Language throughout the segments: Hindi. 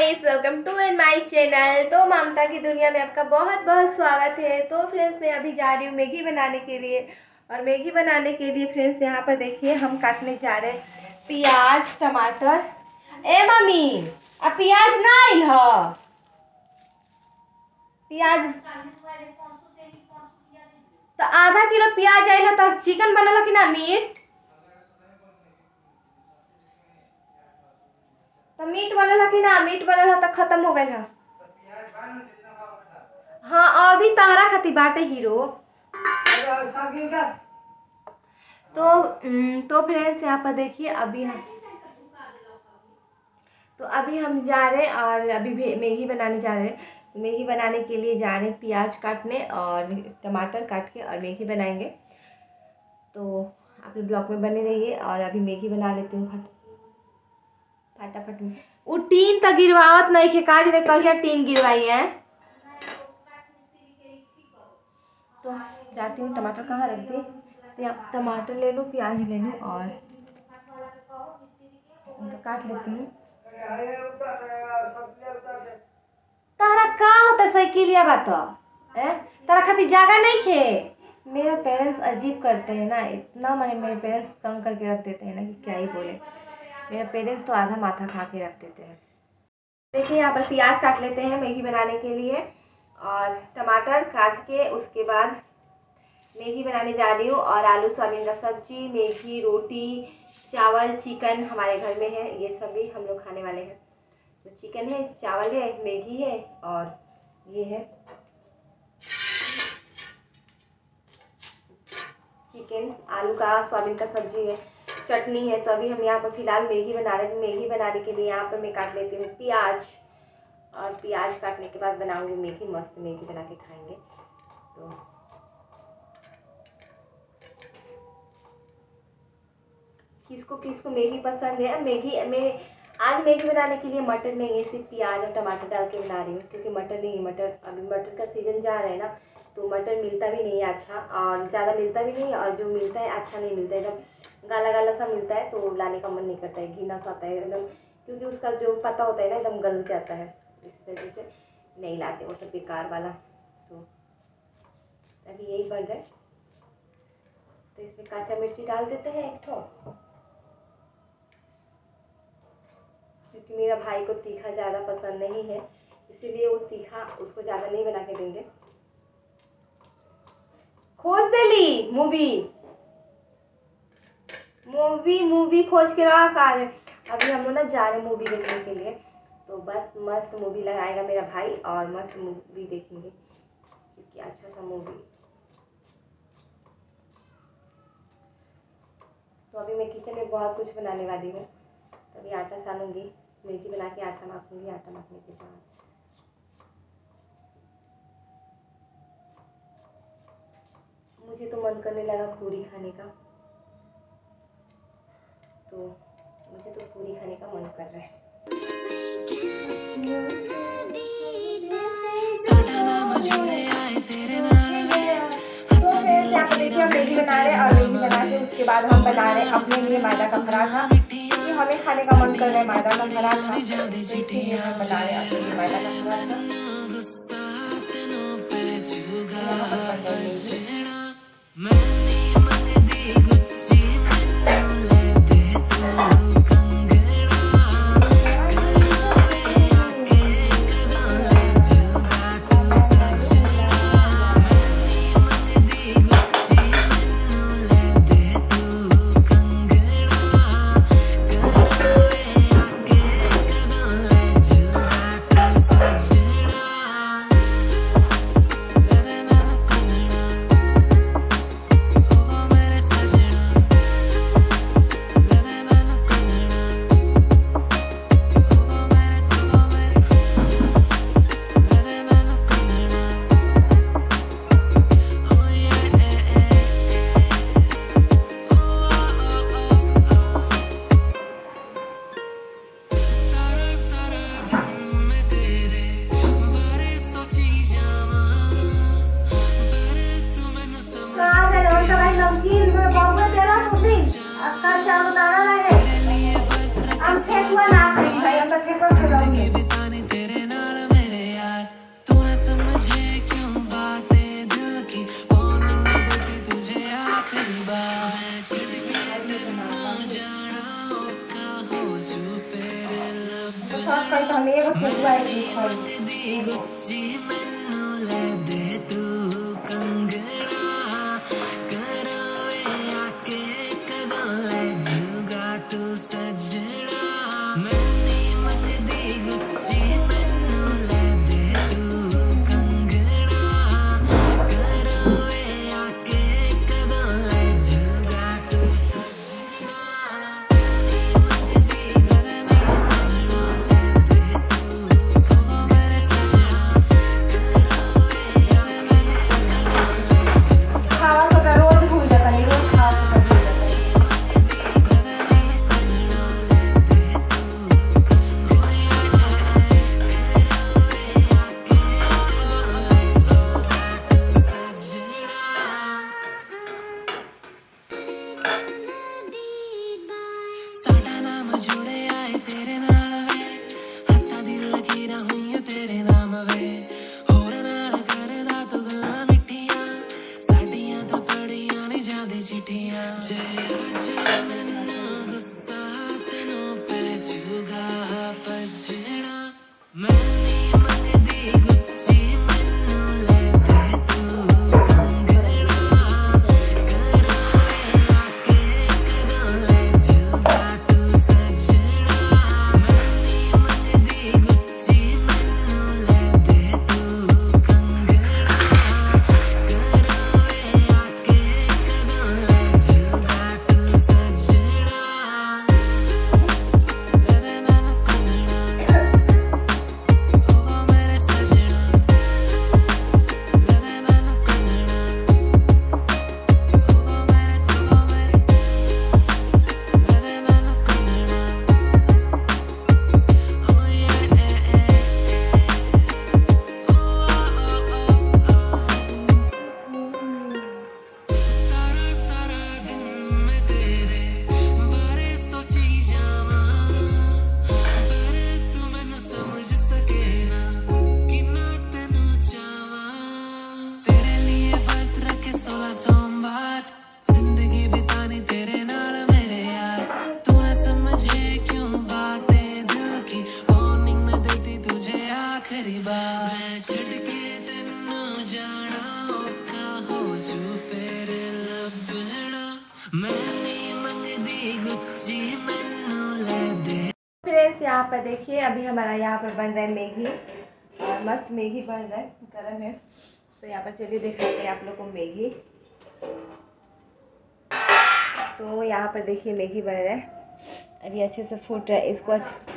Guys, welcome to in my channel. तो ममता की दुनिया में आपका बहुत बहुत स्वागत है। तो फ्रेंड्स, मैं अभी जा रही हूँ मैगी बनाने के लिए। और मैगी बनाने के लिए फ्रेंड्स यहाँ पर देखिए हम काटने जा रहे हैं प्याज टमाटर। ए मम्मी, अब प्याज ना आइल ह प्याज तो आधा किलो प्याज आइल ह। तो चिकन बनल कि ना मीट? तो मीट बनल कि ना? मीट बनल तो खत्म हो गई है। हाँ, अभी तारा खाती बाटे हीरो। तो फ्रेंड्स यहाँ पर देखिए अभी हम जा रहे हैं और अभी मैगी बनाने जा रहे हैं। मैगी बनाने के लिए जा रहे हैं प्याज काटने और टमाटर काट के और मैगी बनाएंगे। तो आप ब्लॉग में बने रहिए और अभी मैगी बना लेती हूँ फटाफट में। वो टीन तक गिरवावत नहीं के काज ने कहिया टीन गिरवाई है। तो जाती हूँ, टमाटर कहाँ रख दी। तो यहाँ टमाटर ले लूँ, प्याज ले लूँ और उनको काट लेती हूँ। तारा का होता साइकिलिया बात है? तारा खातिर जगह नहीं खे। मेरे पेरेंट्स अजीब करते हैं ना, इतना मैंने मेरे पेरेंट्स तंग करके रख देते हैं ना कि क्या ही बोले। मेरे पेरेंट्स तो आधा माथा खा के रख देते हैं। देखिए यहाँ पर प्याज काट लेते हैं मैगी बनाने के लिए और टमाटर काट के उसके बाद मैगी बनाने जा रही हूँ। और आलू सोयाबीन का सब्जी, मैगी, रोटी, चावल, चिकन हमारे घर में है। ये सभी हम लोग खाने वाले हैं। तो चिकन है, चावल है, मैगी है और ये है चिकन, आलू का सोयाबीन का सब्जी है, चटनी है। तो अभी हम यहाँ पर फिलहाल मैगी बना रहे हैं। मैगी बनाने के लिए यहाँ पर मैं काट लेती हूँ प्याज और प्याज काटने के बाद बनाऊंगी मैगी। मस्त मैगी बना के खाएंगे। तो किसको किसको मैगी पसंद है? मैगी में आज मैगी बनाने के लिए मटर नहीं है, सिर्फ प्याज और टमाटर डाल के बना रही हूँ क्योंकि मटर नहीं है। मटर अभी मटर का सीजन जा रहा है ना, तो मटर मिलता भी नहीं है अच्छा, और ज़्यादा मिलता भी नहीं है, और जो मिलता है अच्छा नहीं मिलता है, एकदम गाला गाला सा मिलता है। तो लाने का मन नहीं करता है, घिना सा आता है एकदम, क्योंकि उसका जो पता होता है ना एकदम गल जाता है। इस वजह से नहीं लाते वो सब बेकार वाला। तो अभी यही बन रहा है। तो इसमें काचा मिर्ची डाल देते हैं एक ठो, क्योंकि मेरा भाई को तीखा ज़्यादा पसंद नहीं है, इसीलिए वो तीखा उसको ज़्यादा नहीं बना के देंगे। खोज देली मूवी मूवी मूवी खोज के रहा कार। अभी हम लोग ना जा रहे मूवी देखने के लिए। तो बस मस्त मूवी लगाएगा मेरा भाई और मस्त मूवी देखेंगे क्योंकि अच्छा सा मूवी। तो अभी मैं किचन में बहुत कुछ बनाने वाली हूँ। तभी आटा सानूंगी, मैगी बना के आटा माखूंगी। आटा माखने के बाद मुझे तो मन करने लगा पूरी खाने का। तो मुझे तो पूरी खाने का मन कर रहा है। मैगी बना रहे और मैगी बना के उसके बाद हम बना रहे हैं अपने लिए मैदा का पराठा, क्योंकि हमें खाने का मन कर रहा है मैदा का पराठा। बना रहे अपने लिए मैदा का पराठा। शौक कर तो हम एगो ठेकुआ एक दिन खाई एगो तू सजना मैंने मंगदी गुच्ची मैनू ले दे तू कंगना करवे आके कदों ले जूगा तू सजना मंगदी गुच्ची मैनू ले दे तू कबो मेरे सजना करवे आके कदों ले जूगा खावा तो रोज भूल जाता है रोज खावा तो भूल जाता है जुड़े आए तेरे नाल वे हत्था दी लकीरां होईयां तेरे नाम वे होर नाल करदा तू गल्लां मिठियां साडियां तां पढ़ियां नहीं जांदी चिट्ठियां जे अज मैनू गुस्सा तैनू पै जूगा भजना मैंने मंगदी गुच्ची मैनू ले दे तू कंगना करवे आके कदों ले जूगा तू सजना मैंने मंगदी गुच्ची मैनू ले दे तू कंगना करवे आके कदों ले जूगा तू सजना ले दे मैनू कंगना ओ मेरे सजना ले दे मैनू कंगना ओ मेरे ले दे मैनू कंगना ओ ये सारा सारा दिन मैं तेरे बारे सोची जावा पर तू मैनू समझ सके ना किन्ना तेनू चावा तेरे लिए व्रत रखे 16 सोमवार जिंदगी बितानी तेरे नाल मेरे यार तू ना समझे क्यों बातें दिल की वार्निंग मैं देती तुझे आखिरी बार मैं छड़ के तेनू जाना औखा हो जू फिर लभना मैंने मंगदी गुच्ची मैनू ले दे फ्रेंड्स यहाँ पर देखिए अभी हमारा यहाँ पर बन रहा है मैगी और मस्त मैगी बन रहा है गर्म है तो यहाँ पर चलिए दिखाते हैं आप लोग को मैगी। तो यहाँ पर देखिए मैगी बन रहा है अभी अच्छे से फूट रहा है इसको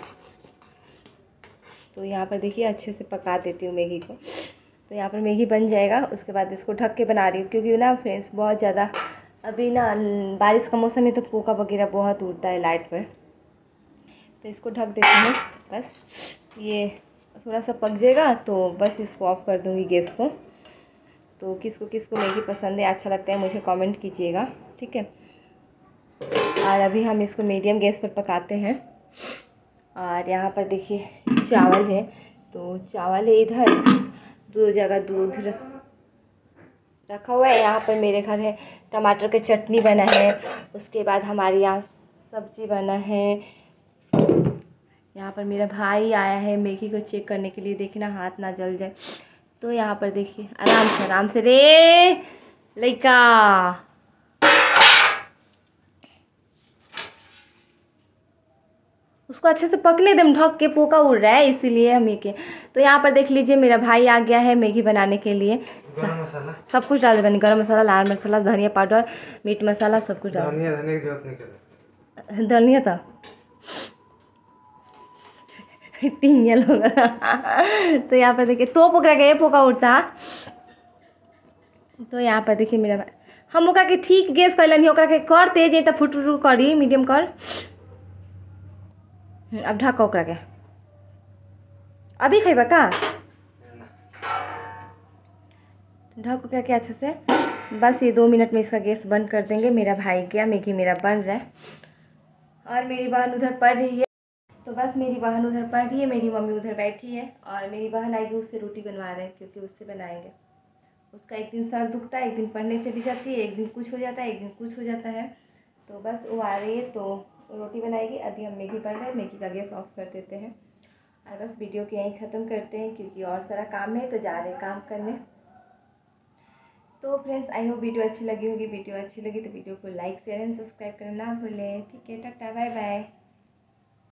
तो यहाँ पर देखिए अच्छे से पका देती हूँ मैगी को। तो यहाँ पर मैगी बन जाएगा उसके बाद इसको ढक के बना रही हूँ क्योंकि ना फ्रेंड्स बहुत ज़्यादा अभी ना बारिश का मौसम है तो पोका वगैरह बहुत उड़ता है लाइट पर तो इसको ढक देती हूँ बस ये थोड़ा सा पक जाएगा तो बस इसको ऑफ कर दूँगी गैस को। तो किसको किसको मैगी पसंद है अच्छा लगता है मुझे कमेंट कीजिएगा ठीक है। और अभी हम इसको मीडियम गैस पर पकाते हैं। और यहाँ पर देखिए चावल है तो चावल है इधर 2 जगह दूध रखा हुआ है। यहाँ पर मेरे घर है टमाटर की चटनी बना है उसके बाद हमारे यहाँ सब्जी बना है। यहाँ पर मेरा भाई आया है मैगी को चेक करने के लिए देखना हाथ ना जल जाए। तो यहाँ पर देखिए आराम से रे लइका उसको अच्छे से पकने दम ढक के पोका उड़ रहा है इसीलिए हम ये के। तो यहाँ पर देख लीजिए मेरा भाई आ गया है मैगी बनाने के लिए। गरम मसाला सब कुछ डाल देंगे गरम मसाला लाल मसाला धनिया पाउडर मीट मसाला सब कुछ डाल धनिया धनिया की जरूरत नहीं करे धनिया था टिंगल होगा। तो यहाँ पर देखिए तो पोकरा के पोका उड़ता। तो यहाँ पर देखिए मेरा भाई हम ओकरा के ठीक गैस कैलनी ओकरा के कर तेज है तो फुट करी मीडियम कर। अब ढक ओकरा के अभी खेबा का ढक ओकरा के अच्छे से बस ये 2 मिनट में इसका गैस बंद कर देंगे। मेरा भाई गया मैगी मेरा बन रहा है और मेरी बहन उधर पढ़ रही है। तो बस मेरी बहन उधर पढ़ रही है मेरी मम्मी उधर बैठी है और मेरी बहन आएगी उससे रोटी बनवा रहे हैं क्योंकि उससे बनाएंगे। उसका एक दिन सर दुखता है एक दिन पढ़ने चली जाती है एक दिन कुछ हो जाता है एक दिन कुछ हो जाता है। तो बस वो आ रही है तो रोटी बनाएगी। अभी हम मैगी बन रहे हैं मैगी का गैस ऑफ कर देते हैं और बस वीडियो को यहीं ख़त्म करते हैं क्योंकि और सारा काम है, तो जा रहे हैं काम करने। तो फ्रेंड्स, आई होप वीडियो अच्छी लगी होगी। वीडियो अच्छी लगी तो वीडियो को लाइक शेयर एंड सब्सक्राइब करना ना भूलें। ठीक है, टाटा बाय बाय।